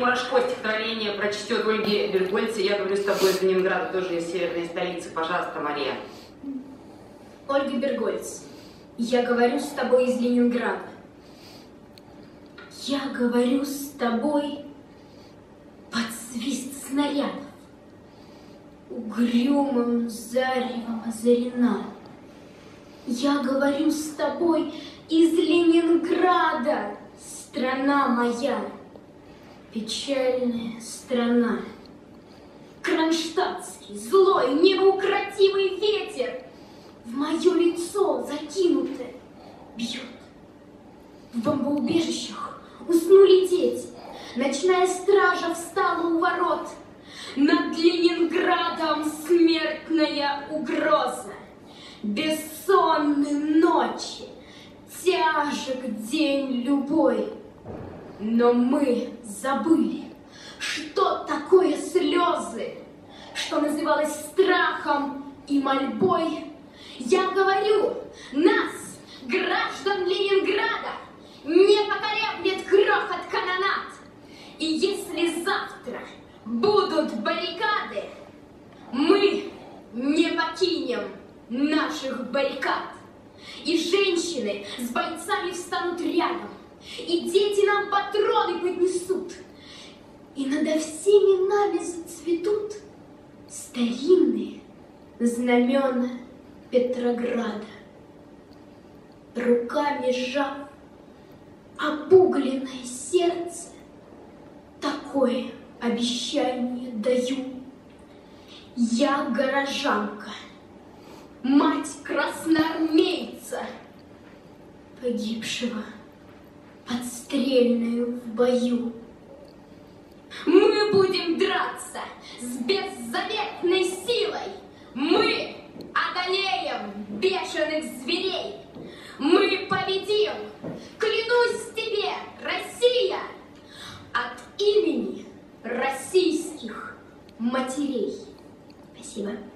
Мурашко стихотворение прочтет Ольге Бергольце. Я говорю с тобой из Ленинграда, тоже из северной столицы. Пожалуйста, Мария. Ольга Бергольц, я говорю с тобой из Ленинграда. Я говорю с тобой под свист снарядов, угрюмым заревом озарена. Я говорю с тобой из Ленинграда, страна моя, печальная страна. Кронштадтский, злой, неукротимый ветер в мое лицо закинутое бьет. В бомбоубежищах уснули дети, ночная стража встала у ворот. Над Ленинградом смертная угроза, бессонные ночи, тяжек день любой. Но мы забыли, что такое слезы, что называлось страхом и мольбой. Я говорю, нас, граждан Ленинграда, не поколеблет грохот канонад. И если завтра будут баррикады, мы не покинем наших баррикад. И женщины с бойцами встанут рядом, и дети нам патроны поднесут, и надо всеми нами зацветут старинные знамена Петрограда. Руками сжав обугленное сердце, такое обещание даю. Я горожанка, мать красноармейца, погибшего подстрельную в бою. Мы будем драться с беззаветной силой. Мы одолеем бешеных зверей. Мы победим, клянусь тебе, Россия, от имени российских матерей. Спасибо.